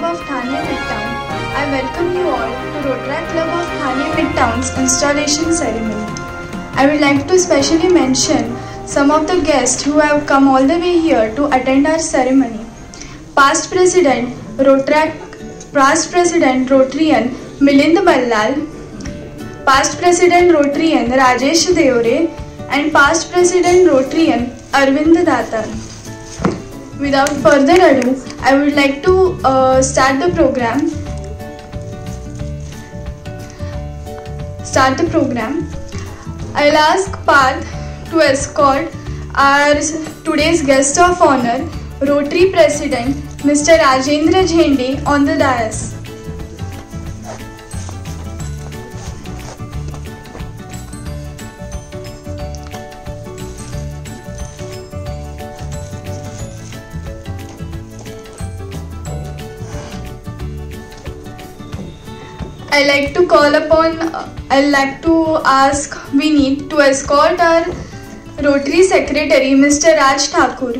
of Thane Midtown, I welcome you all to Rotaract Club of Thane Midtown's installation ceremony. I would like to specially mention some of the guests who have come all the way here to attend our ceremony. Past President Rotarian Milind Ballal, Past President Rotarian Rajesh Deore, and Past President Rotarian Arvind Datar. Without further ado, I would like to start the program. I'll ask Parth to escort our today's guest of honor, Rotary President Mr. Rajendra Jhende, on the dais. I'd like to ask Vineet to escort our Rotary Secretary, Mr. Raj Thakur.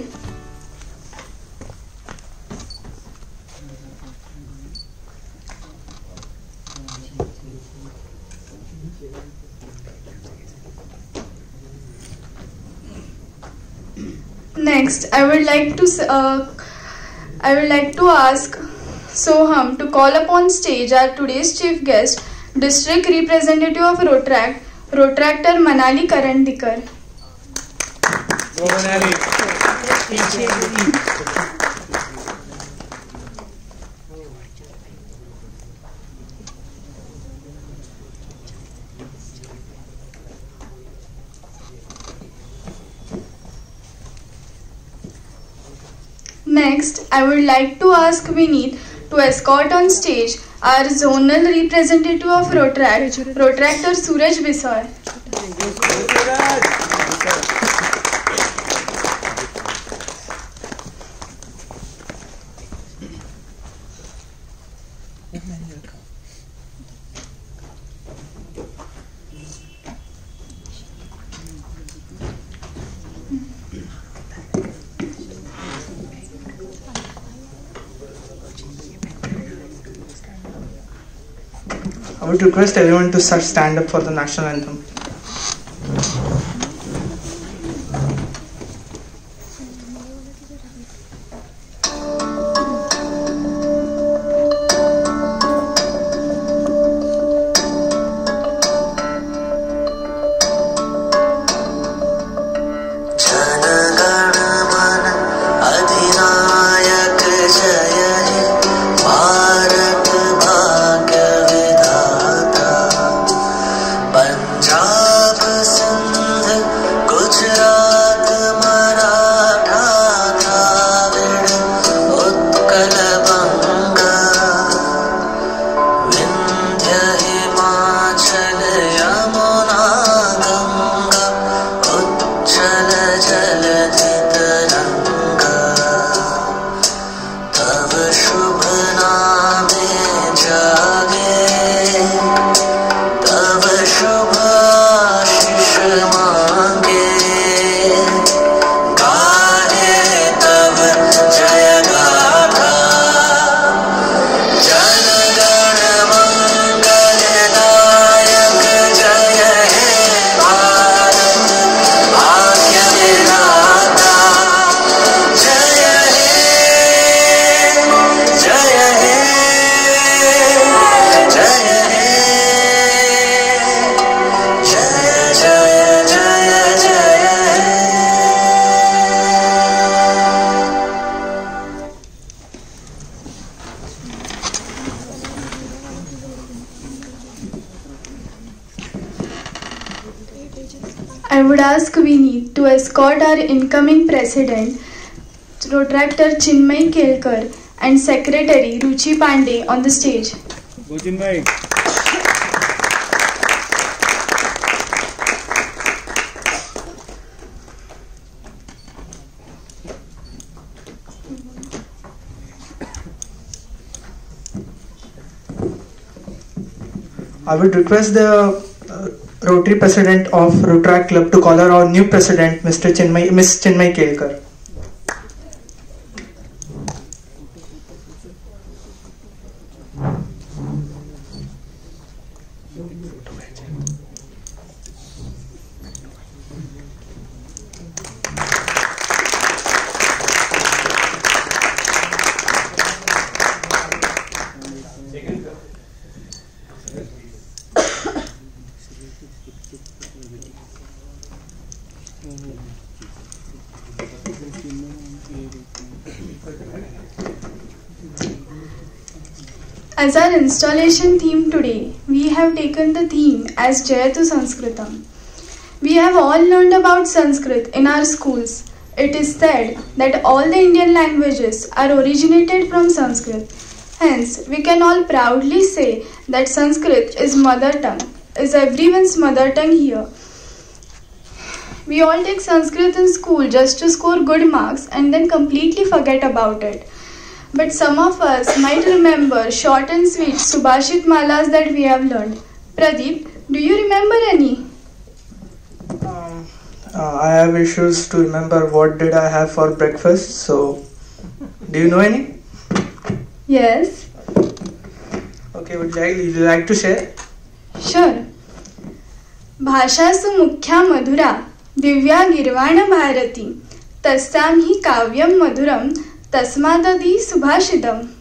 Next, I would like to ask Soham to call upon stage our today's chief guest, District Representative of Rotaract, Rotaractor Manali Karandikar. Next, I would like to ask Vineet to escort on stage our zonal representative of Rotaract, Rotaractor Suraj Biswar. I would request everyone to stand up for the national anthem. I would ask Vineet to escort our incoming President, Rotaractor Chinmay Kelkar, and Secretary Ruchi Pandey on the stage. I would request the Rotary President of Rotaract Club to call our new President, Miss Chinmay Kelkar. As our installation theme today, we have taken the theme as Jayatu Sanskritam. We have all learned about Sanskrit in our schools. It is said that all the Indian languages are originated from Sanskrit. Hence, we can all proudly say that Sanskrit is mother tongue, is everyone's mother tongue here. We all take Sanskrit in school just to score good marks and then completely forget about it. But some of us might remember short and sweet Subhashit Malas that we have learned. Pradeep, do you remember any? I have issues to remember what did I have for breakfast. So, do you know any? Yes. Okay, would you like to share? Sure. Bhashasu mukhya madhura divya girvana bharati tasyam hi kavyam madhuram tasmadadi subhashidam.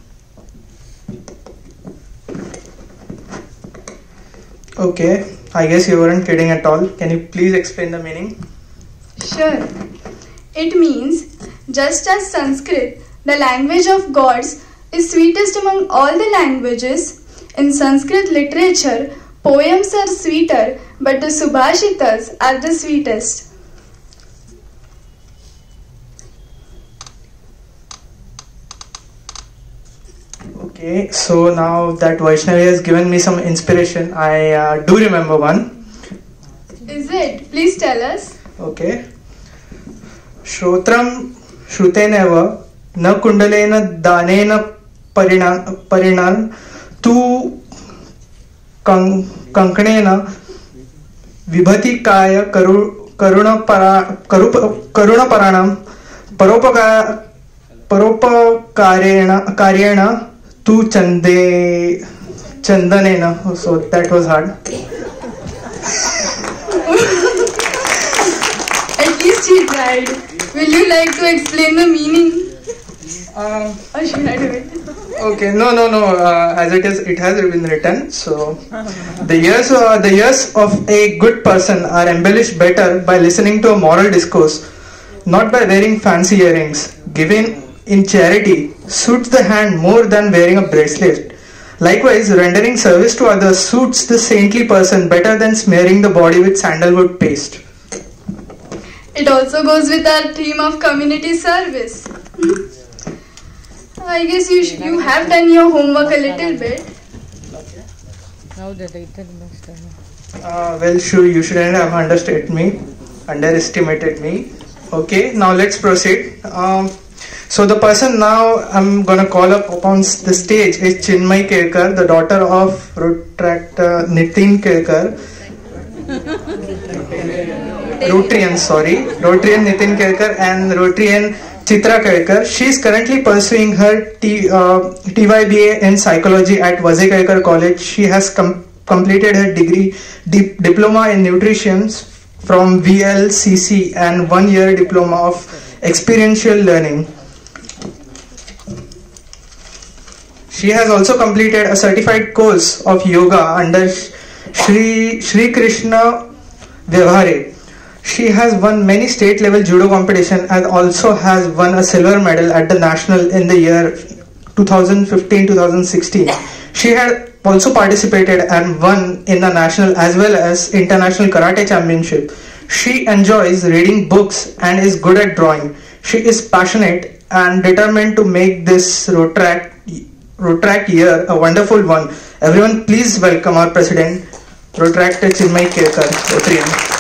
Okay, I guess you weren't kidding at all. Can you please explain the meaning? Sure. It means, just as Sanskrit, the language of gods, is sweetest among all the languages, in Sanskrit literature, poems are sweeter, but the Subhashitas are the sweetest. Okay, so now that Vaishnavi has given me some inspiration, I do remember one. Is it? Please tell us. Okay. Shrotram shruteneva na kundalena danena parinan tu kanknena vibhati kaya karuna paranam paropakaryena tu chandanena. So that was hard. At least he tried. Will you like to explain the meaning? Or should I do it? Okay, no. As it has been written. So, the years of a good person are embellished better by listening to a moral discourse, not by wearing fancy earrings. Giving in charity suits the hand more than wearing a bracelet. Likewise, rendering service to others suits the saintly person better than smearing the body with sandalwood paste. It also goes with our theme of community service. I guess you have done your homework a little bit. Well, sure, you shouldn't have underestimated me. Okay, now let's proceed. So the person now I'm gonna call up upon the stage is Chinmay Kelkar, the daughter of Rotractor Nitin Kelkar. Rotarian Nitin Kelkar and Rotarian Chitra Kelkar. She is currently pursuing her TYBA in psychology at Vazai Kelkar College. She has completed her degree diploma in nutrition from VLCC and 1 year diploma of experiential learning. She has also completed a certified course of yoga under Shri Krishna Vyavhare. She has won many state level judo competition and also has won a silver medal at the national in the year 2015-2016. She had also participated and won in the national as well as international karate championship. She enjoys reading books and is good at drawing. She is passionate and determined to make this Rotract year a wonderful one. Everyone please welcome our president, Rotractor Chinmay Kelkar, Rotarian.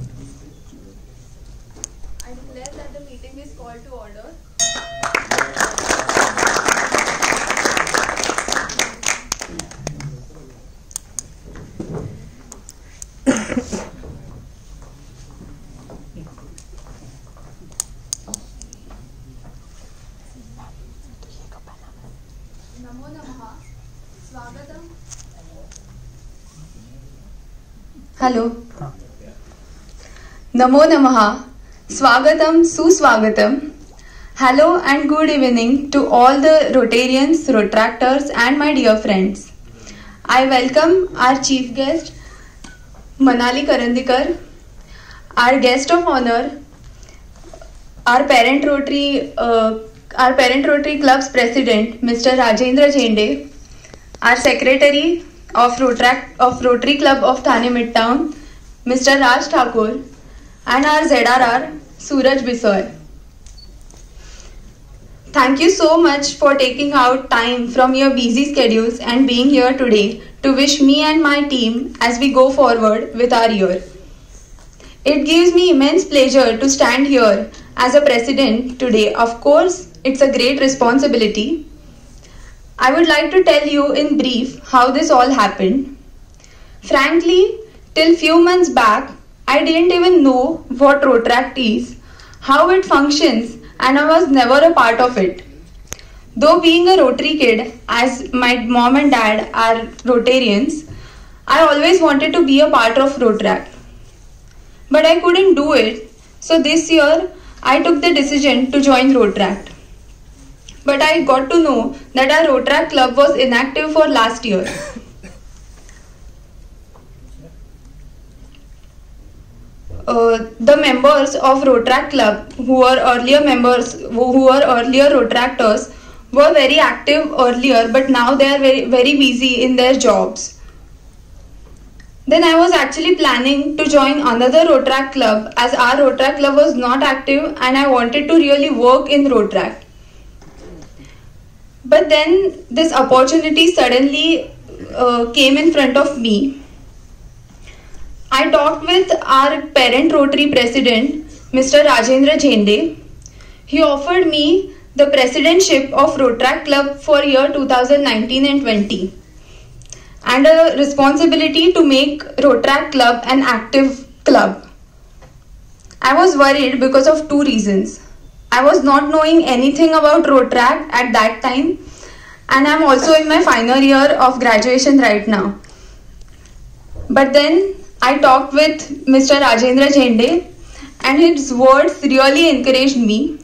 I declare that the meeting is called to order. नमो नमः स्वागतम hello नमो नमः स्वागतम सुस्वागतम. Hello and good evening to all the Rotarians, Rotractors and my dear friends. I welcome our chief guest Manali Karandikar, our guest of honor, our parent Rotary Club's president Mr. Rajendra Jende, our secretary of Rotary Club of Thane Midtown Mr. Raj Thakur, and our ZRR Suraj Bisoy. Thank you so much for taking out time from your busy schedules and being here today to wish me and my team as we go forward with our year. It gives me immense pleasure to stand here as a president today. Of course, it's a great responsibility. I would like to tell you in brief how this all happened. Frankly, till few months back, I didn't even know what Rotract is, how it functions, and I was never a part of it. Though being a Rotary kid, as my mom and dad are Rotarians, I always wanted to be a part of Rotract. But I couldn't do it, so this year I took the decision to join Rotract. But I got to know that our Rotract club was inactive for last year. The members of Rotract club who were earlier Rotractors were very active earlier, but now they are very busy in their jobs. Then I was actually planning to join another Rotract club as our Rotract club was not active and I wanted to really work in Rotract. But then this opportunity suddenly came in front of me. I talked with our parent Rotary president, Mr. Rajendra Jende. He offered me the presidentship of Rotract Club for year 2019 and 20 and a responsibility to make Rotract Club an active club. I was worried because of two reasons. I was not knowing anything about Rotract at that time, and I'm also in my final year of graduation right now. But then I talked with Mr. Rajendra Jende and his words really encouraged me.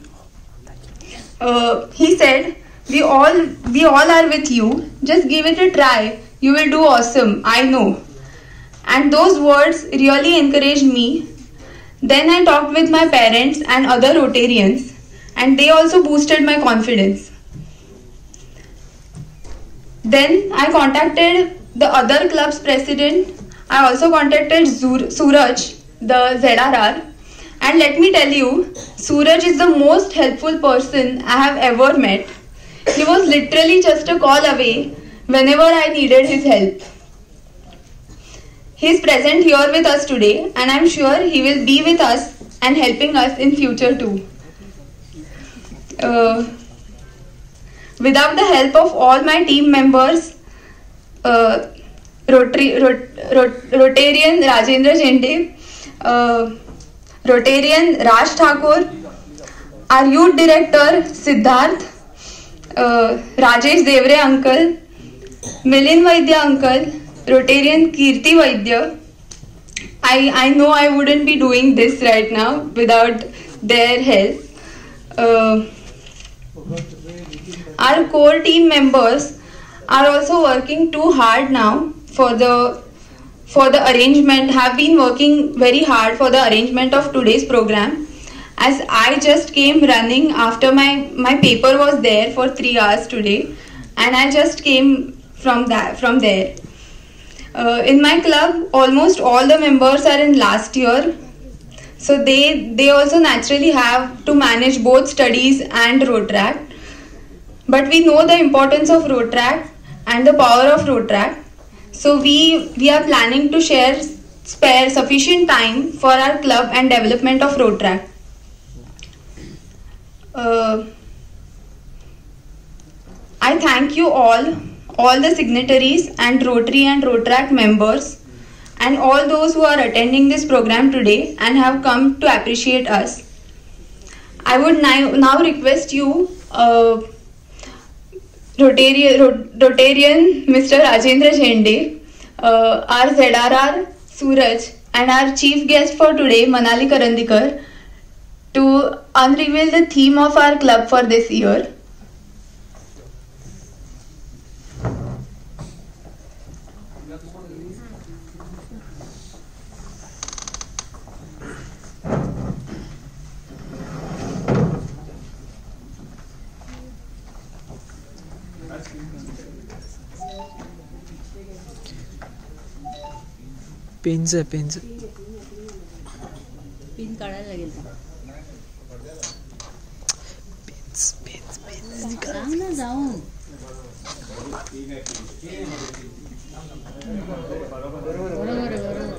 He said, we all are with you. Just give it a try. You will do awesome. I know. And those words really encouraged me. Then I talked with my parents and other Rotarians, and they also boosted my confidence. Then I contacted the other club's president. I also contacted Suraj, the ZRR, and let me tell you, Suraj is the most helpful person I have ever met. He was literally just a call away whenever I needed his help. He is present here with us today, and I am sure he will be with us and helping us in future too. Without the help of all my team members, Rotarian Rajendra Jende, Rotarian Raj Thakur, our youth director Siddharth, Rajesh Devre uncle, Milin Vaidya uncle, Rotarian Kirti Vaidya. I know I wouldn't be doing this right now without their help. Our core team members are also working too hard now for the arrangement, have been working very hard for the arrangement of today's program, as I just came running after my paper was there for 3 hours today, and I just came from there. In my club, almost all the members are in last year, so they also naturally have to manage both studies and Rotract. But we know the importance of Rotract and the power of Rotract. So we are planning to spare sufficient time for our club and development of Rotract. I thank you all the signatories and Rotary and Rotract members and all those who are attending this program today and have come to appreciate us. I would now request you, Rotarian Mr. Rajendra Jende, our ZRR Suraj, and our chief guest for today, Manali Karandikar, to unreveal the theme of our club for this year. Pens आहे pens pin काढायला लागेल सांग ना जाऊन बरोबर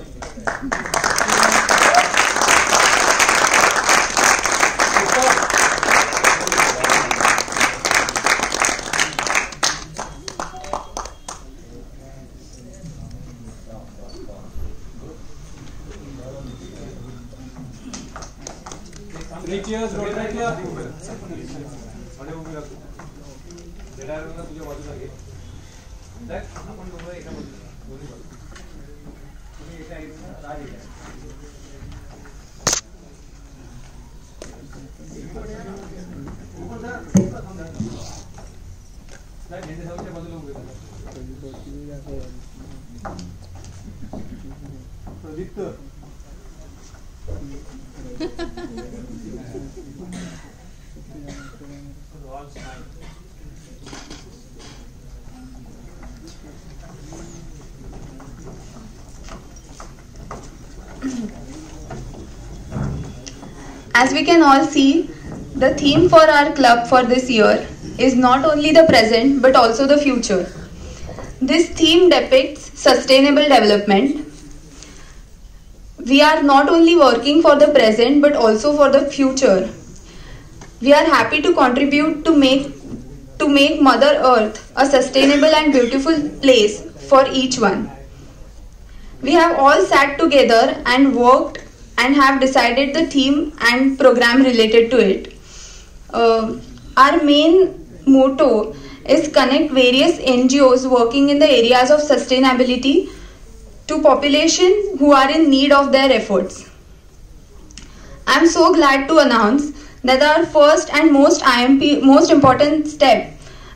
As we can all see, the theme for our club for this year is not only the present but also the future. This theme depicts sustainable development. We are not only working for the present but also for the future. We are happy to contribute to make Mother Earth a sustainable and beautiful place for each one. We have all sat together and worked and have decided the theme and program related to it. Our main motto is connect various NGOs working in the areas of sustainability to population who are in need of their efforts. I am so glad to announce that our first and most important step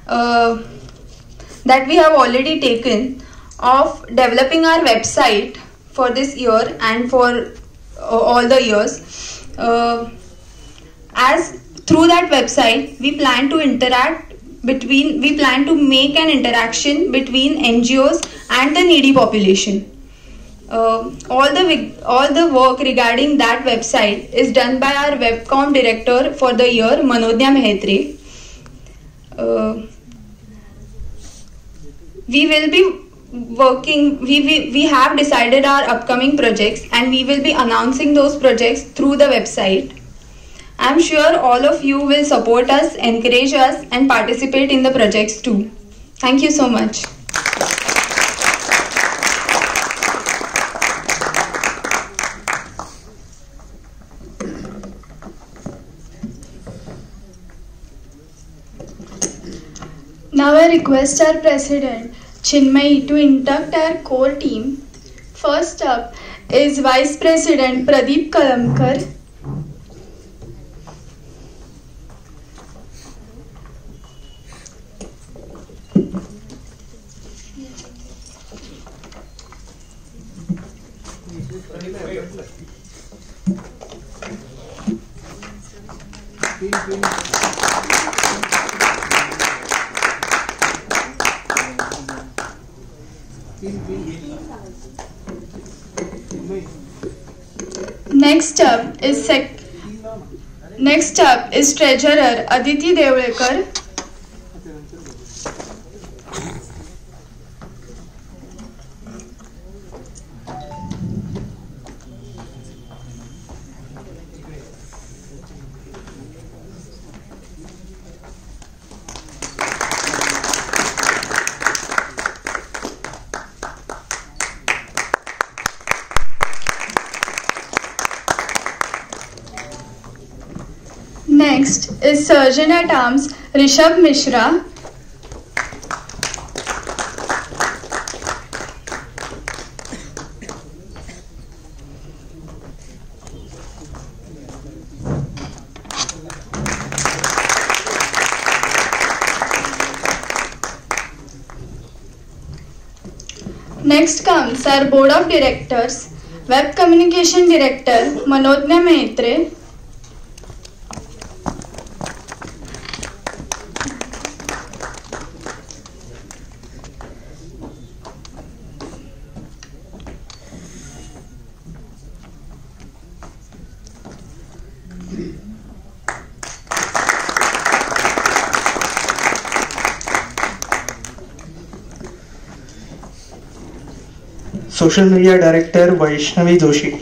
that we have already taken of developing our website for this year and for all the years. As through that website we plan to make an interaction between NGOs and the needy population. All the work regarding that website is done by our webcom director for the year, Manodya Mehetre. We will be working, we have decided our upcoming projects and we will be announcing those projects through the website. I am sure all of you will support us, encourage us and participate in the projects too. Thank you so much. Now I request our President Chinmayi to induct our core team. First up is Vice President Pradeep Kalamkar. Next up is Treasurer Aditi Devlekar. Next is Surgeon at Arms Rishabh Mishra. Next comes our Board of Directors, Web Communication Director Manodnya Maitre, Social Media Director Vaishnavi Joshi.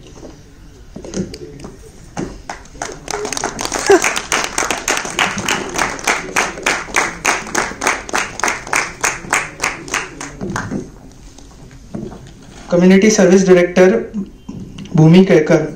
Community Service Director Bhumi Kekar.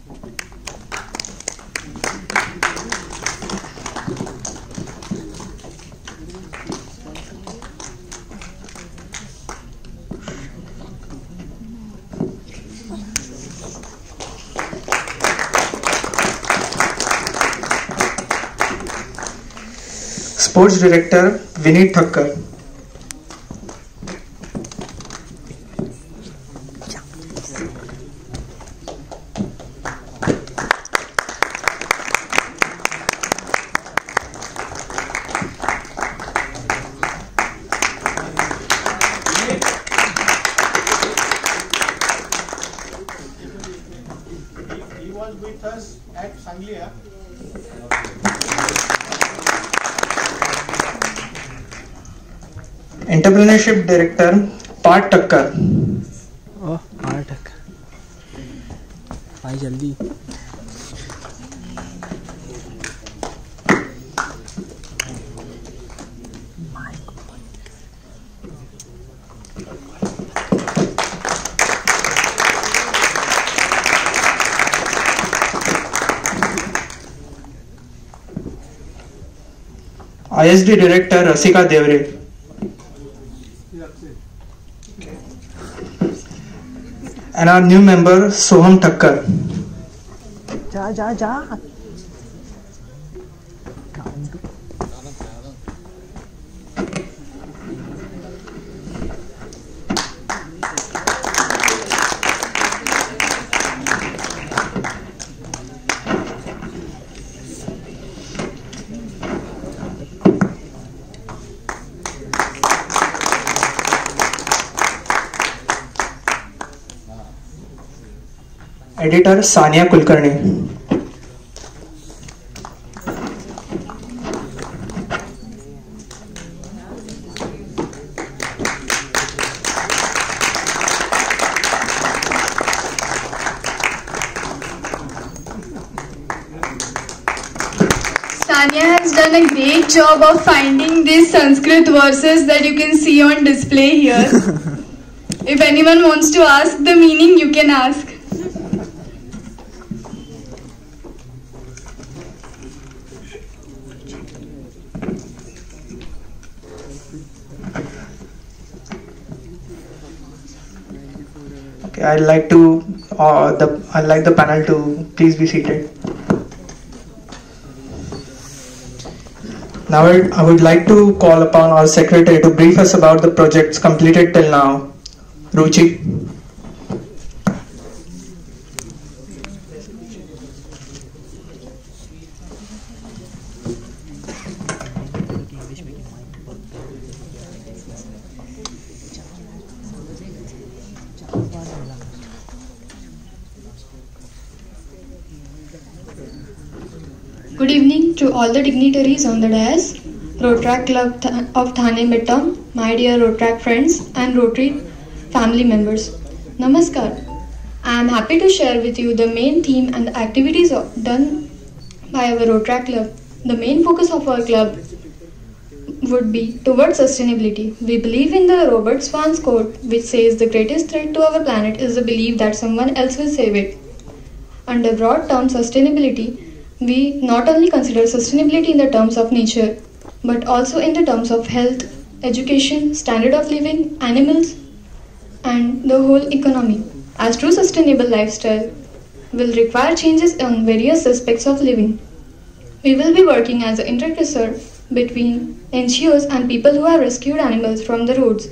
Sports Director Vineet Thakkar. He was with us at Sanglia. Entrepreneurship Director Part Thakkar. ओह 8 भाई जल्दी ISD Director Rasika Devre. And our new member Soham Thakkar. जा जा जा Editor Sania Kulkarni. Sania has done a great job of finding these Sanskrit verses that you can see on display here. If anyone wants to ask the meaning, you can ask. Okay, I'd like the panel to please be seated. Now I would like to call upon our secretary to brief us about the projects completed till now. Ruchi. Good evening to all the dignitaries on the dais, Rotaract Club of Thane Midtown, my dear Rotaract friends and Rotary family members. Namaskar. I am happy to share with you the main theme and the activities done by our Rotaract Club. The main focus of our club would be towards sustainability. We believe in the Robert Swan's quote, which says the greatest threat to our planet is the belief that someone else will save it. Under broad term sustainability, we not only consider sustainability in the terms of nature, but also in the terms of health, education, standard of living, animals, and the whole economy. As true sustainable lifestyle will require changes on various aspects of living. We will be working as an intercessor between NGOs and people who have rescued animals from the roads.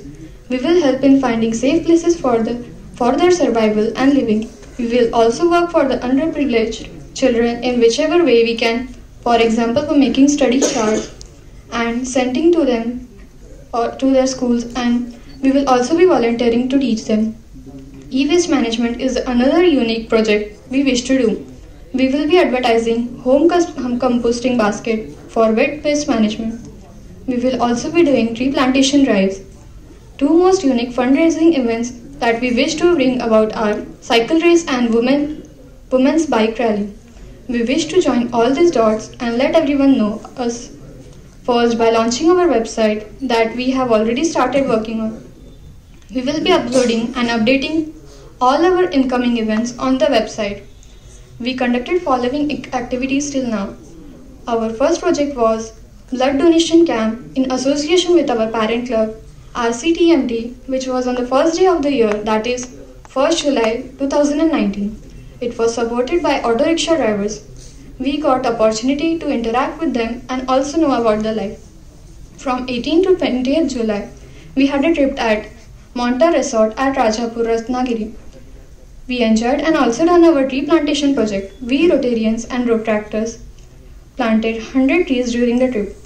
We will help in finding safe places for their survival and living. We will also work for the underprivileged children in whichever way we can, for example, for making study charts and sending to them or to their schools, and we will also be volunteering to teach them. E-waste management is another unique project we wish to do. We will be advertising home composting basket for wet waste management. We will also be doing tree plantation drives. Two most unique fundraising events that we wish to bring about are cycle race and women's bike rally. We wish to join all these dots and let everyone know us first by launching our website that we have already started working on. We will be uploading and updating all our incoming events on the website. We conducted following activities till now. Our first project was blood donation camp in association with our parent club RCTMT, which was on the first day of the year, that is 1st July 2019. It was supported by auto rickshaw drivers. We got opportunity to interact with them and also know about their life. From 18th to 20th July, we had a trip at Monta Resort at Rajapur, Ratnagiri. We enjoyed and also done our tree plantation project. We Rotarians and Rotractors planted 100 trees during the trip.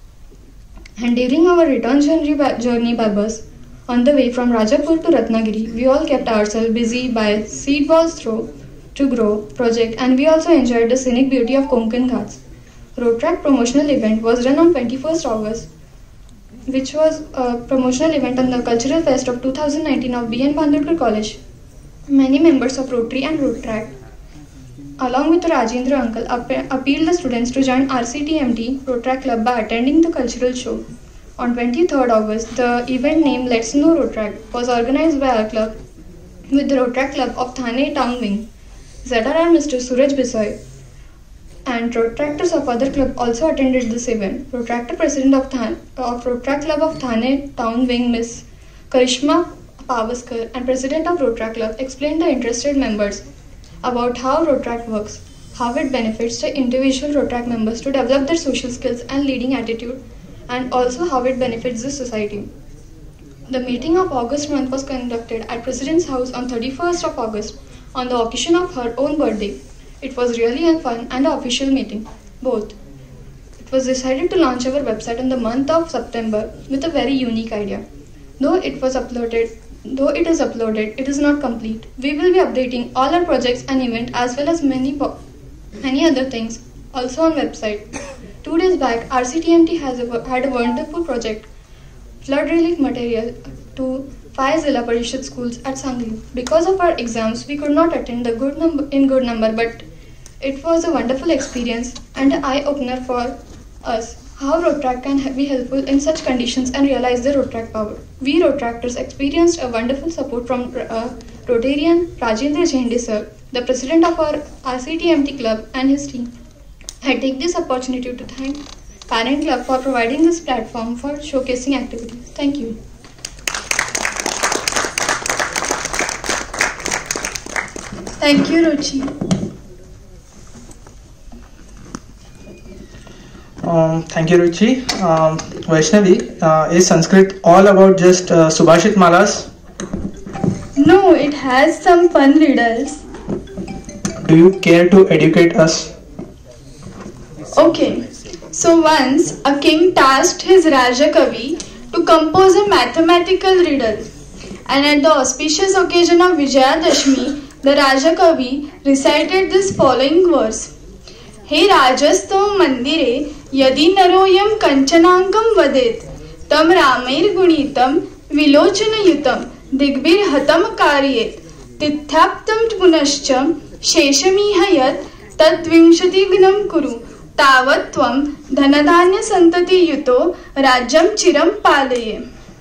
And during our return journey by bus, on the way from Rajapur to Ratnagiri, we all kept ourselves busy by Seed Balls Throw to Grow project, and we also enjoyed the scenic beauty of Konkan Ghats. Rotrack promotional event was run on 21st August, which was a promotional event on the Cultural Fest of 2019 of B.N. Bandurkar College. Many members of Rotary and Rotrack, along with Rajendra uncle, appealed the students to join RCTMT Rotrack Club by attending the cultural show. On 23rd August, the event named Let's Know Rotrack was organized by our club with the Rotrack Club of Thane Town Wing. ZRR Mr. Suraj Bisoy and Rotractors of other club also attended this event. Rotractor President of Rotrack Club of Thane Town Wing, Miss Karishma Pavaskar, and President of Rotrack Club explained the interested members about how Rotrack works, how it benefits the individual Rotrack members to develop their social skills and leading attitude, and also how it benefits the society. The meeting of August month was conducted at President's House on 31st of August on the occasion of her own birthday. It was really a fun and an official meeting, both. It was decided to launch our website in the month of September with a very unique idea. Though it is uploaded, it is not complete. We will be updating all our projects and events as well as many other things also on website. 2 days back, RCTMT had a wonderful project, flood relief material to 5 Zilla Parishad schools at Sangli. Because of our exams, we could not attend in good number, but it was a wonderful experience and an eye-opener for us. How Rotrack can be helpful in such conditions and realize the Rotrack power. We Rotractors experienced a wonderful support from Rotarian Rajendra Jhende sir, the president of our RCTMT club, and his team. I take this opportunity to thank Parent Club for providing this platform for showcasing activities. Thank you. Thank you, Ruchi. Thank you, Ruchi. Vaishnavi, is Sanskrit all about just Subhashit Malas? No, it has some fun riddles. Do you care to educate us? Okay, so once a king tasked his Raja Kavi to compose a mathematical riddle, and at the auspicious occasion of Vijayadashmi, the Raja Kavi recited this following verse. हे राजस्तव मंदिरे यदि नरोयम कंचनांगम वदेत तम रामेर गुणितम विलोचनयुतम दिग्भिर्हतम कार्येत तिथ्याप्तम पुनश्च शेषमिह यत् तद्विंशतिघ्नं कुरु तावत् त्वं धनधान्य संतति युतो राज्यं चिरं पालये.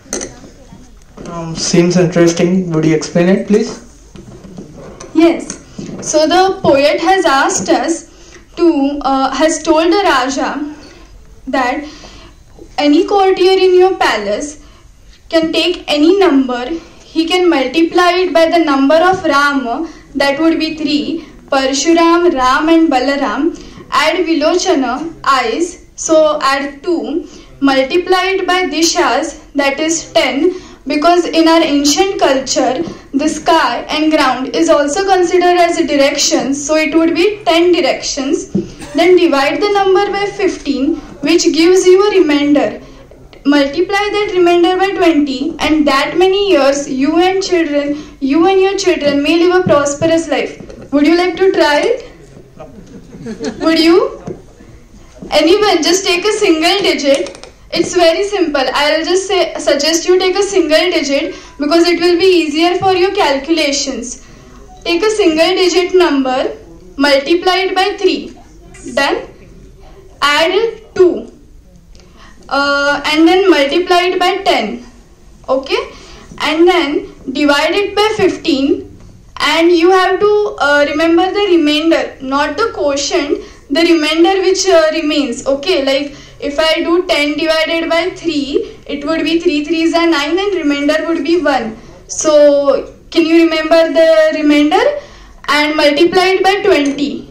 Seems interesting. Would you explain it, please? Yes. So the poet has asked us has told the Raja that any courtier in your palace can take any number, he can multiply it by the number of Ram, that would be 3, Parshuram, Ram and Balaram, add Vilochana, eyes, so add 2, multiply it by Dishas, that is 10, because in our ancient culture, the sky and ground is also considered as directions, so it would be 10 directions. Then divide the number by 15, which gives you a remainder. Multiply that remainder by 20, and that many years you and your children may live a prosperous life. Would you like to try it? Would you? Anyone, just take a single digit. It's very simple. I'll just suggest you take a single digit because it will be easier for your calculations. Take a single digit number, multiply it by 3. Done. Add 2. And then multiply it by 10. Okay. And then divide it by 15. And you have to remember the remainder, not the quotient, the remainder which remains. Okay, like if I do 10 divided by 3, it would be 3 3s are 9 and remainder would be 1. So, can you remember the remainder? And multiply it by 20.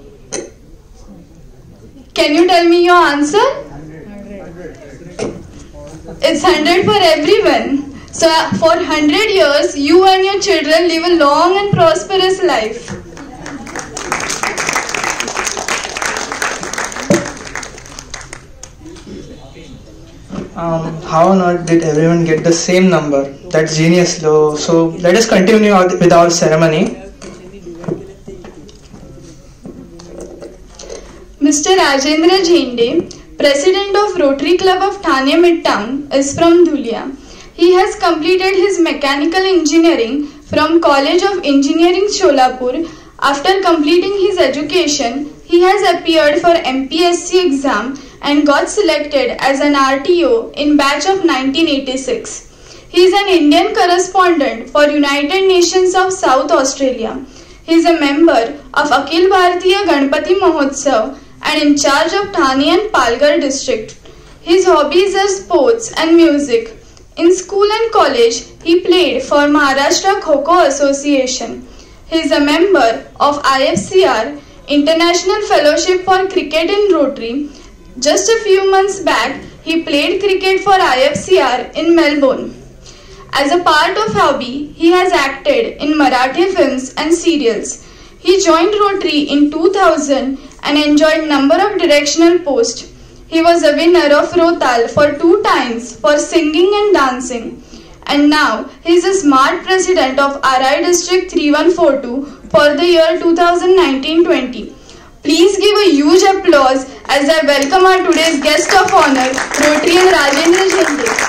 Can you tell me your answer? It's 100 for everyone. So, for 100 years, you and your children live a long and prosperous life. How on earth did everyone get the same number? That's genius, though. So let us continue with our ceremony. Mr. Rajendra Jende, President of Rotary Club of Thane Midtown, is from Dhulia. He has completed his mechanical engineering from College of Engineering Sholapur. After completing his education, he has appeared for MPSC exam and got selected as an RTO in batch of 1986. He is an Indian correspondent for United Nations of South Australia. He is a member of Akhil Bharatiya Ganpati Mahotsav and in charge of Thane and Palghar district. His hobbies are sports and music. In school and college, he played for Maharashtra Kho-Kho Association. He is a member of IFCR, International Fellowship for Cricket in Rotary. Just a few months back, he played cricket for IFCR in Melbourne. As a part of hobby, he has acted in Marathi films and serials. He joined Rotary in 2000 and enjoyed number of directional posts. He was a winner of Rotal for 2 times for singing and dancing. And now, he is a smart president of RI District 3142 for the year 2019-20. Please give a huge applause as I welcome our today's guest of honor, Rotarian Rajendra Jende.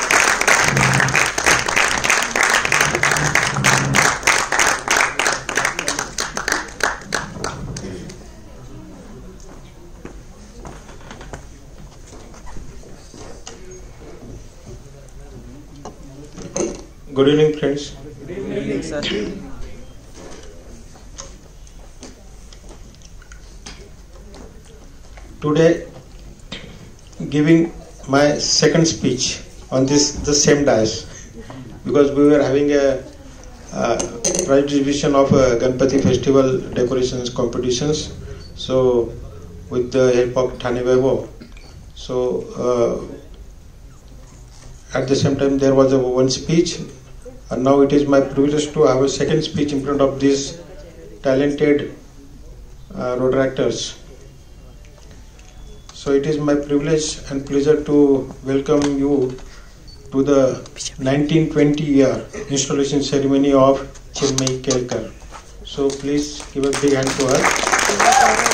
Good evening, friends. Good evening, sir. Today, giving my second speech on the same dais, because we were having a prize distribution of Ganpati festival decorations competitions. So, with the help of Thane Vaibhav, so at the same time there was one speech, and now it is my privilege to have a second speech in front of these talented road actors. So it is my privilege and pleasure to welcome you to the 1920 year installation ceremony of Chinmay Kelkar. So please give a big hand to her.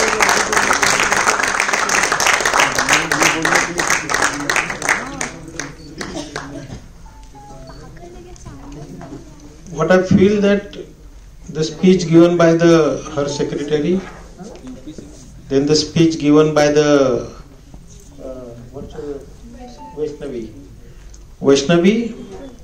What I feel that the speech given by her secretary, then the speech given by the Vaishnavi,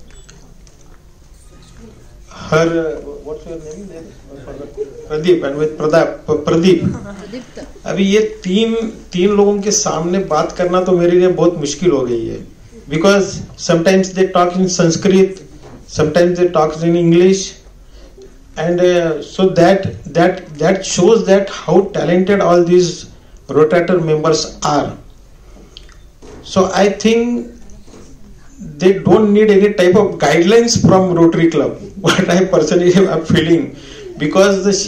her what's your name? Pradeep, and with Pradeep. अभी ये तीन लोगों के सामने बात करना तो मेरे लिए बहुत मुश्किल हो गई है, because sometimes they talk in Sanskrit, sometimes they talk in English, and so that shows that how talented all these rotator members are. So I think they don't need any type of guidelines from Rotary Club. What I personally am feeling, because the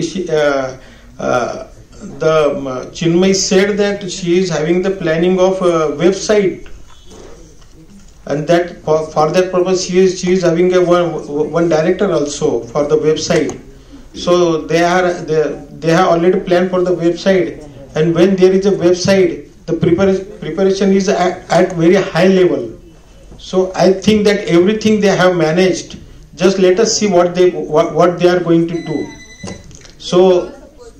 Chinmay said that she is having the planning of a website, and that for that purpose she is having a one director also for the website. So they have already planned for the website, and when there is a website, the preparation is at very high level. So I think that everything they have managed. Just let us see what they are going to do. So,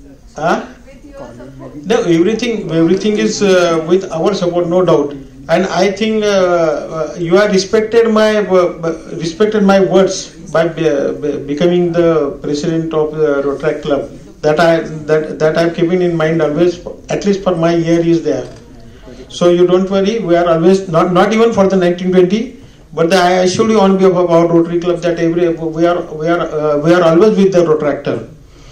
no, everything is with our support, no doubt. And I think you have respected my words by becoming the president of the Rotary Club. That I've keeping in mind always, at least for my year is there. So you don't worry, we are always not even for the 1920, but I assure you on behalf of our Rotary Club that we are always with the Rotractor.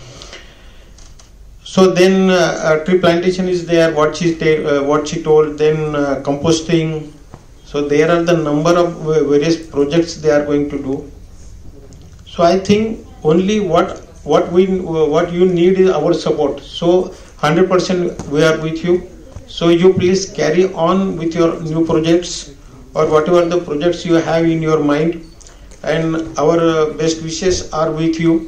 So then tree plantation is there, what she told, then composting. So there are the number of various projects they are going to do. So I think only what you need is our support. So 100% we are with you. So you please carry on with your new projects or whatever the projects you have in your mind, and our best wishes are with you.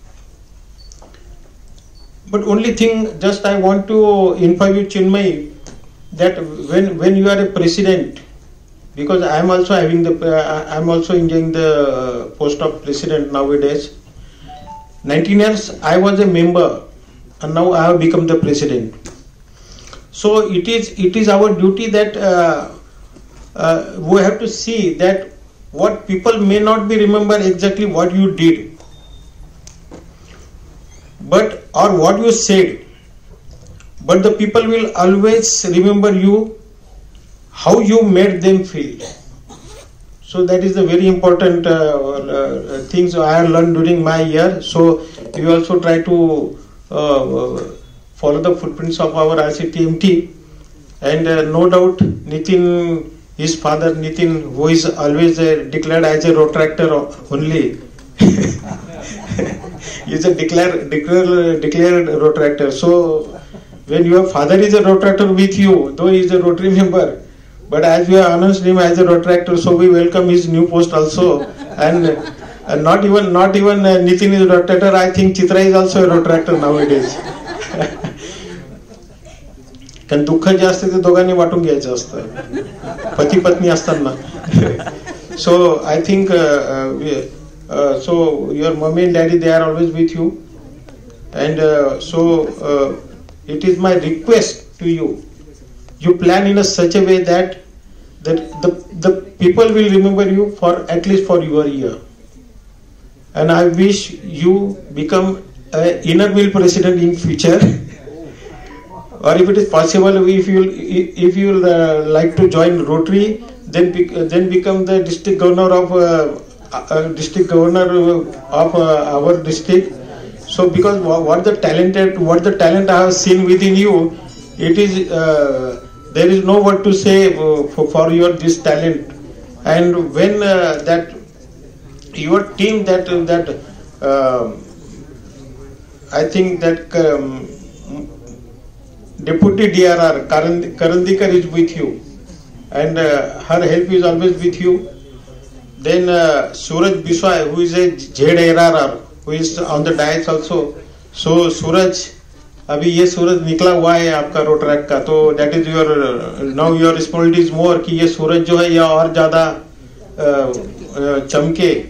But only thing, just I want to inform you, Chinmay, that when you are a president, because I am also enjoying the post of president nowadays. 19 years I was a member, and now I have become the president. So it is our duty that we have to see that what people may not be remember exactly what you did, or what you said, but the people will always remember you, how you made them feel. So that is the very important things I have learned during my year. So we also try to follow the footprints of our RCTMT, and no doubt Nitin, his father Nitin, who is always declared as a Rotractor only, is a declared Rotractor. So when your father is a Rotractor with you, though he is a Rotary member, but as we have announced him as a Rotractor, so we welcome his new post also. And not even Nitin is a Rotractor. I think Chitra is also a Rotractor nowadays. कारण दुःख जे असते ते दोघांनी वाटून घ्यायचं असतं, पती पत्नी असताना. So I think so your mommy and daddy, they are always with you, and it is my request to you, you plan in such a way that the people will remember you for at least for your year. And I wish you become an inner wheel president in future. Or if it is possible, if you like to join Rotary, then become the district governor of our district. So because what the talent I have seen within you, it is there is no word to say for your this talent. And when that your team that I think that Deputy DRR Karandikar is with you, and her help is always with you. Then Suraj Biswai, who is a ZRR, who is on the dais also. So Suraj, अभी ये सूरज निकला हुआ है आपका रोटरैक का, तो that is your now your responsibility is more कि ये सूरज जो है या और ज़्यादा चमके.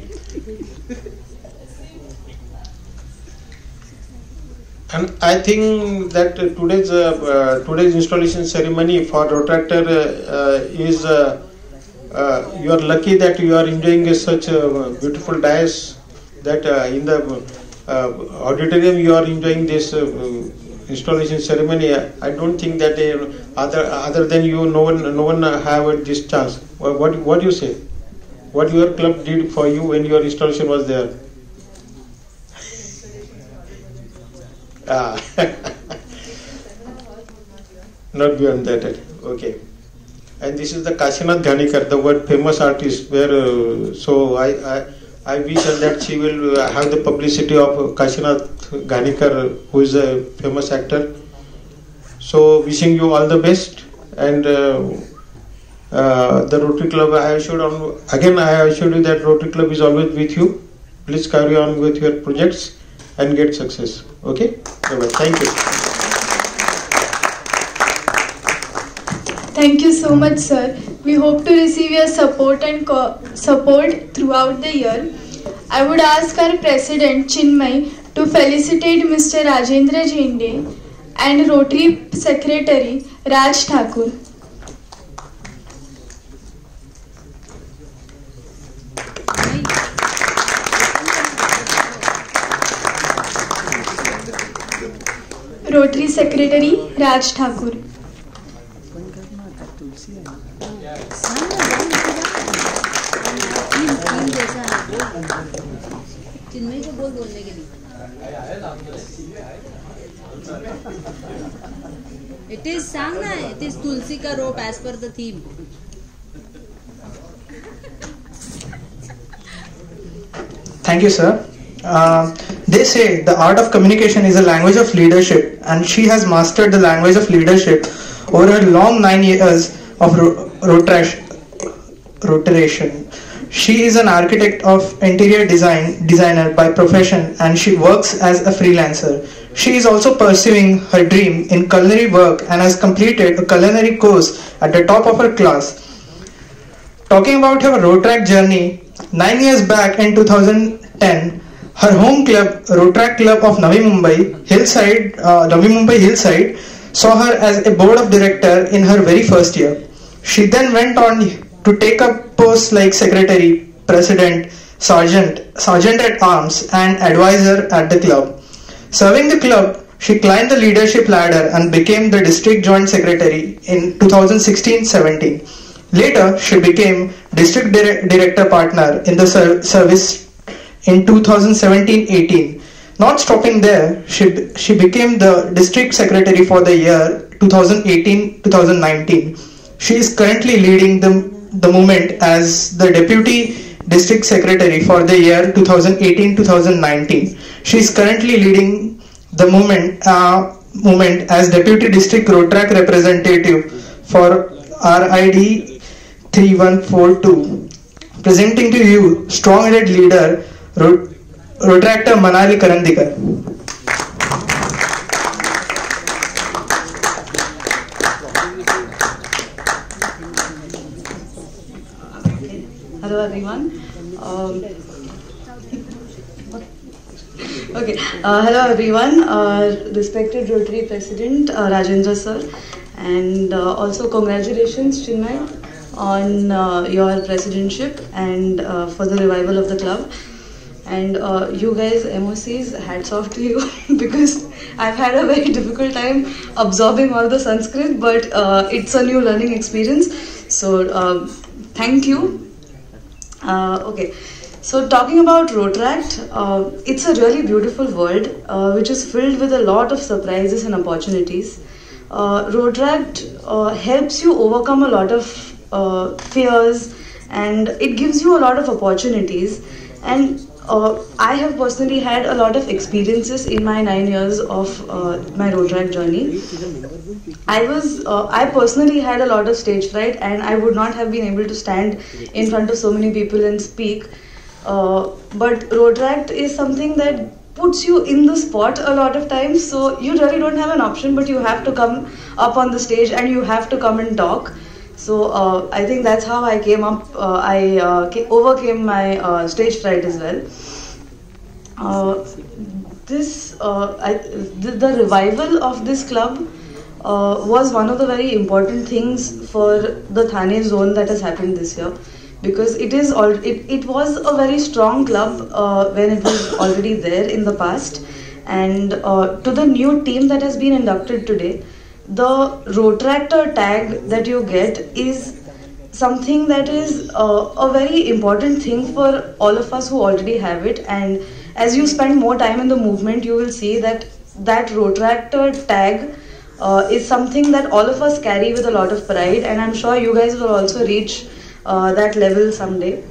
And I think that today's installation ceremony for Rotractor is you are lucky that you are enjoying such a beautiful dais, that in the auditorium you are enjoying this installation ceremony. I don't think that other than you, no one have this chance. What do you say? What your club did for you when your installation was there? Not beyond that. Okay. and this is the Kashinath Ghanikar, the word famous artist. Where so I wish that she will have the publicity of Kashinath Ghanikar, who is a famous actor. So wishing you all the best, and the Rotary Club, I assured you that Rotary Club is always with you. Please carry on with your projects and get success. Okay? Bye-bye. Thank you. Thank you so much, sir. We hope to receive your support and support throughout the year. I would ask our President Chinmay to felicitate Mr. Rajendra Jende and Rotary Secretary Raj Thakur. Rotary Secretary Raj Thakur. चिन्मय को बोल बोलने के लिए It is sang na, it is Tulsi ka rope as per the theme. Thank you, sir. They say the art of communication is a language of leadership, and she has mastered the language of leadership over her long 9 years of rotation. She is an architect of interior designer by profession, and she works as a freelancer. She is also pursuing her dream in culinary work and has completed a culinary course at the top of her class. Talking about her Rotaract journey, 9 years back in 2010, her home club, Rotaract Club of Navi Mumbai Hillside, saw her as a board of director in her very first year. She then went on to take up posts like secretary, president, sergeant at arms, and advisor at the club. Serving the club, she climbed the leadership ladder and became the district joint secretary in 2016-17. Later, she became district director partner in the service in 2017-18. Not stopping there, she became the district secretary for the year 2018-2019. She is currently leading the movement as the deputy district secretary for the year 2018-2019. She is currently leading the movement as deputy district Rotaract representative for RID 3142. Presenting to you strong-headed leader Rotaractor Manali Karandikar. Hello everyone. Hello everyone. Respected Rotary President Rajendra sir, and also congratulations Chinmay on your presidentship and for the revival of the club. And you guys MOCs, hats off to you because I've had a very difficult time absorbing all the Sanskrit, but it's a new learning experience. So thank you. So talking about Rotaract, it's a really beautiful world which is filled with a lot of surprises and opportunities. Rotaract helps you overcome a lot of fears, and it gives you a lot of opportunities. And I have personally had a lot of experiences in my 9 years of my Rotaract journey. I personally had a lot of stage fright, and I would not have been able to stand in front of so many people and speak. But Rotaract is something that puts you in the spot a lot of times, so you really don't have an option, but you have to come up on the stage and you have to come and talk. So I think that's how I came up. I overcame my stage fright as well. The revival of this club was one of the very important things for the Thane zone that has happened this year, because it was a very strong club when it was already there in the past. And to the new team that has been inducted today, the Rotaractor tag that you get is something that is a very important thing for all of us who already have it. And as you spend more time in the movement, you will see that Rotaractor tag is something that all of us carry with a lot of pride, and I'm sure you guys will also reach that level someday.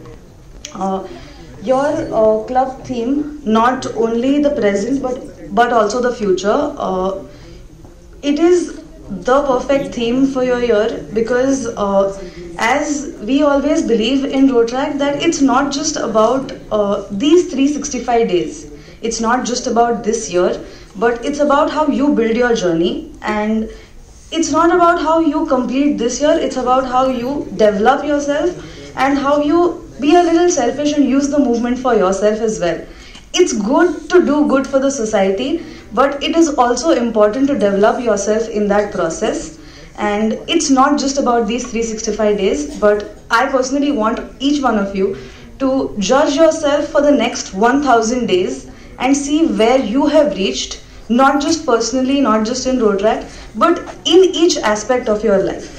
Your club theme, not only the present but also the future, it is the perfect theme for your year, because as we always believe in Rotrack that it's not just about these 365 days, it's not just about this year, but it's about how you build your journey, and it's not about how you complete this year, it's about how you develop yourself and how you be a little selfish and use the movement for yourself as well. It's good to do good for the society, but it is also important to develop yourself in that process. And it's not just about these 365 days, but I personally want each one of you to judge yourself for the next 1000 days and see where you have reached, not just personally, not just in Rotrack, but in each aspect of your life.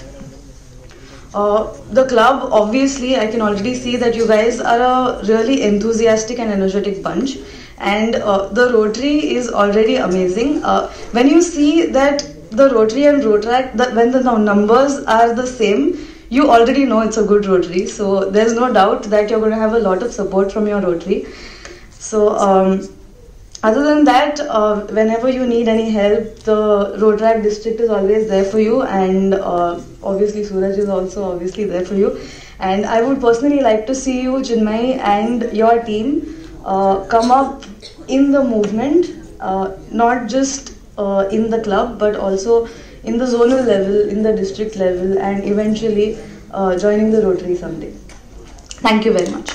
The club, obviously, I can already see that you guys are a really enthusiastic and energetic bunch, and the Rotary is already amazing. When you see that the Rotary and Rotrack, when the numbers are the same, you already know it's a good Rotary. So there's no doubt that you're going to have a lot of support from your Rotary. So other than that, whenever you need any help, the Rotrack district is always there for you, and obviously Suraj is also obviously there for you. And I would personally like to see you, Chinmay, and your team come up in the movement, not just in the club, but also in the zonal level, in the district level, and eventually joining the Rotary someday. Thank you very much.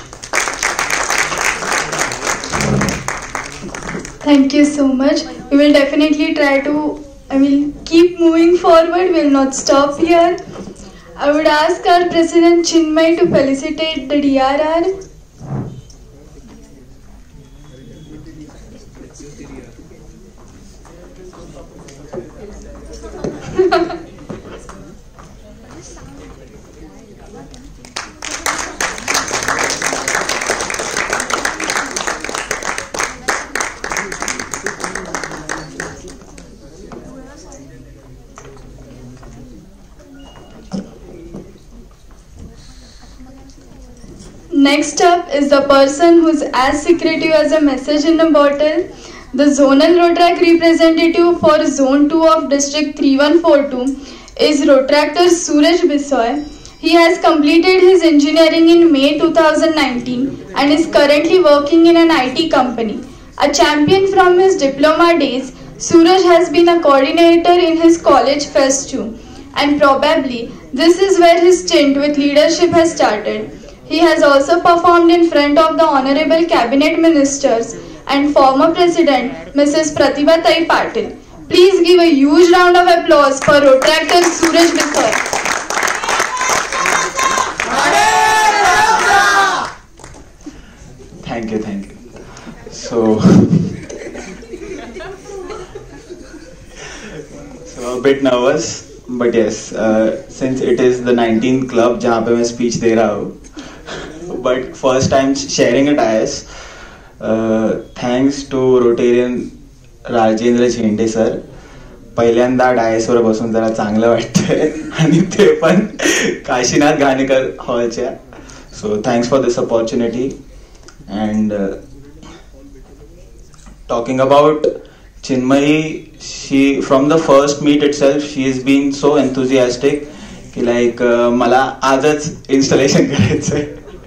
Thank you so much. We will definitely try to, keep moving forward. We will not stop here. I would ask our President Chinmay to felicitate the DRR. Next up is the person who is as secretive as a message in a bottle. The zonal Rotrack representative for Zone 2 of District 3142 is Rotractor Suraj Bisoy. He has completed his engineering in May 2019 and is currently working in an IT company. A champion from his diploma days, Suraj has been a coordinator in his college fest too, and probably this is where his stint with leadership has started. He has also performed in front of the Honorable Cabinet Ministers and former President Mrs. Pratibha Tai Patil. Please give a huge round of applause for Rotractor Suraj Bisoy. Thank you. So a bit nervous, but yes, since it is the 19th club जहाँ पे मैं speech दे रहा हूँ, but first time sharing a dais. Thanks to Rotarian Rajendra झेंडे sir. पहिल्यांदा डायसवर बसून जरा चांगलं वाटतंय आणि ते पण काशीनाथ घाणेकर हॉलच्या. So thanks for this opportunity. And talking about Chinmay, she from the first meet itself she has been so enthusiastic कि like मला आजच installation करायचंय.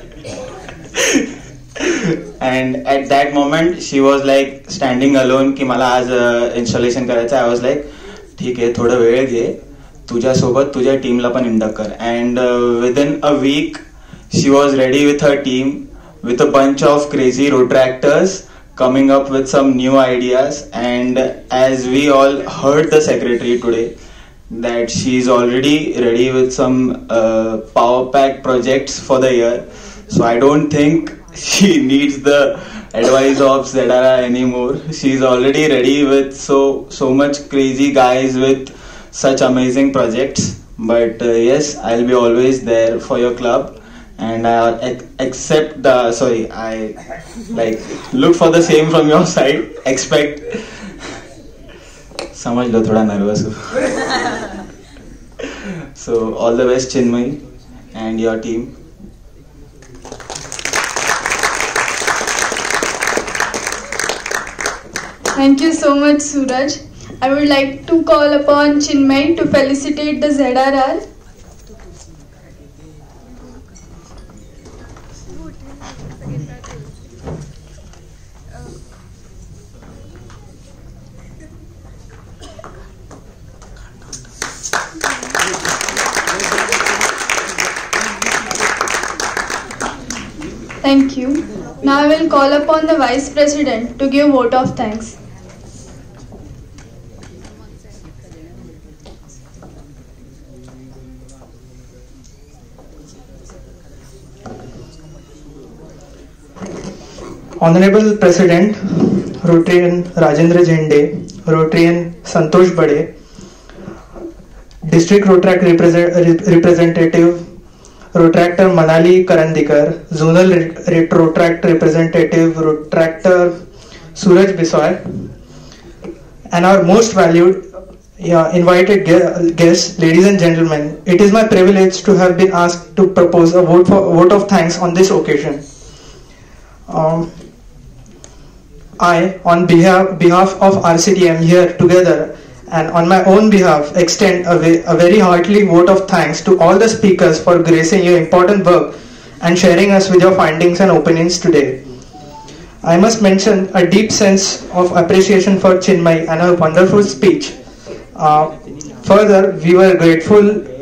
And at that moment she was like standing alone कि मला आज installation करायचं. I was like ठीक आहे, थोडं वेळ घे, तुझ्यासोबत तुझ्या टीमला पण इंडक्ट कर. And within a week she was ready with her team, with a bunch of crazy Rotractors coming up with some new ideas. And as we all heard the secretary today, that she is already ready with some power pack projects for the year. So I don't think she needs the advice of Zedara anymore. She's already ready with so much crazy guys with such amazing projects. But yes, I'll be always there for your club. And I accept the, sorry, I like look for the same from your side, expect. समझ लो थोड़ा nervous हूँ. So all the best Chinmay and your team. Thank you so much, Suraj. I would like to call upon Chinmay to felicitate the ZRR. Thank you. Now I will call upon the Vice President to give vote of thanks. Honorable President, Rotarian Rajendra Jende, Rotarian Santosh Bade, District Rotaract Representative Rotaractor Manali Karandikar, Zonal Rotaract Representative Rotaractor Suraj Biswal, and our most valued invited guests, ladies and gentlemen, it is my privilege to have been asked to propose a vote of thanks on this occasion. I, on behalf of RCTM here together, and on my own behalf, extend a very heartily vote of thanks to all the speakers for gracing your important work and sharing us with your findings and opinions today. I must mention a deep sense of appreciation for Chinmay and her wonderful speech. Further, we were grateful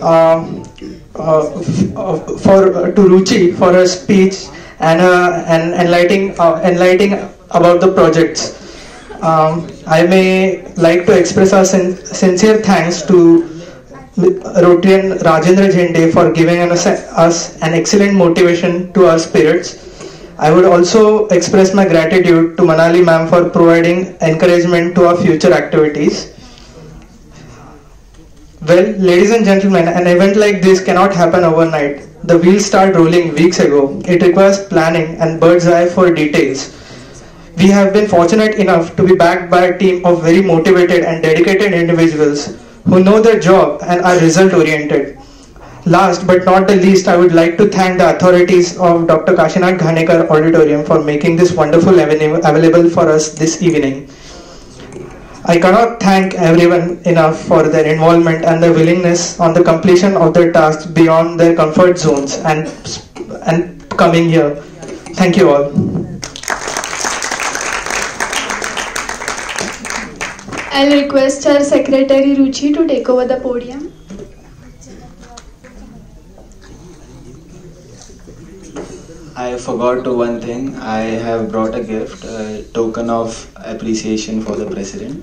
to Ruchi for her speech and enlightening about the projects. I may like to express our sincere thanks to Rotarian Rajendra Jende for giving us an excellent motivation to our spirits. I would also express my gratitude to Manali ma'am for providing encouragement to our future activities. Well, ladies and gentlemen, an event like this cannot happen overnight. The wheels start rolling weeks ago. It requires planning and bird's eye for details. We have been fortunate enough to be backed by a team of very motivated and dedicated individuals who know their job and are result oriented. Last but not the least, I would like to thank the authorities of Dr. Kashinath Ghanekar Auditorium for making this wonderful avenue available for us this evening. I cannot thank everyone enough for their involvement and their willingness on the completion of their tasks beyond their comfort zones and coming here. Thank you all. I'll request our Secretary Ruchi to take over the podium. I forgot one thing. I have brought a gift, a token of appreciation for the President.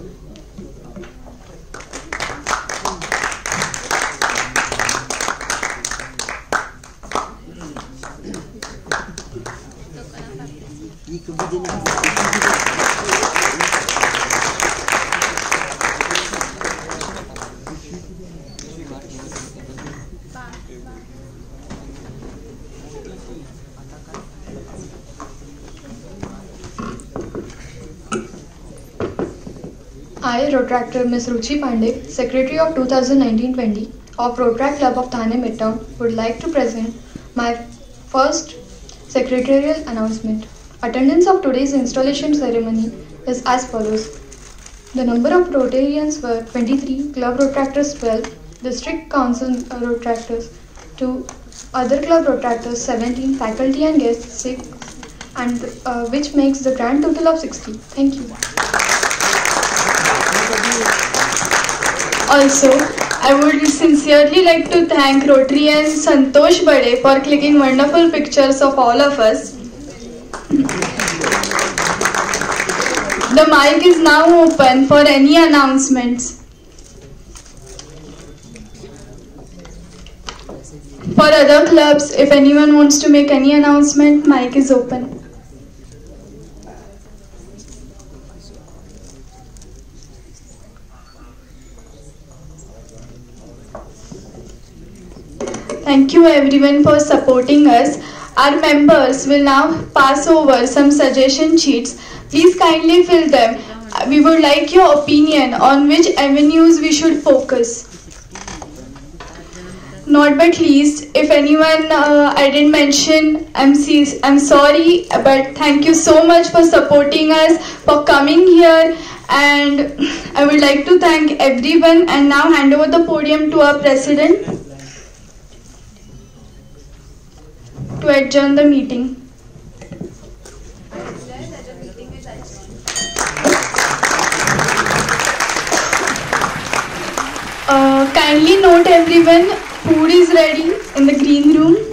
I, Rotaractor Ms. Ruchi Pandey, Secretary of 2019-20 of Rotaract Club of Thane Midtown, would like to present my first secretarial announcement. Attendance of today's installation ceremony is as follows. The number of Rotarians were 23, Club Rotaractors 12, District Council Rotaractors 2, other Club Rotaractors 17, faculty and guests 6, and which makes the grand total of 60. Thank you. Also, I would sincerely like to thank Rotarian Santosh Bade for clicking wonderful pictures of all of us. The mic is now open for any announcements. For other clubs, if anyone wants to make any announcement, mic is open. Thank you everyone for supporting us. Our members will now pass over some suggestion sheets. Please kindly fill them. We would like your opinion on which avenues we should focus. Not but least, if anyone I didn't mention, I'm sorry, but thank you so much for supporting us, for coming here, and I would like to thank everyone and now hand over the podium to our president to adjourn the meeting. Kindly note everyone, food is ready in the green room.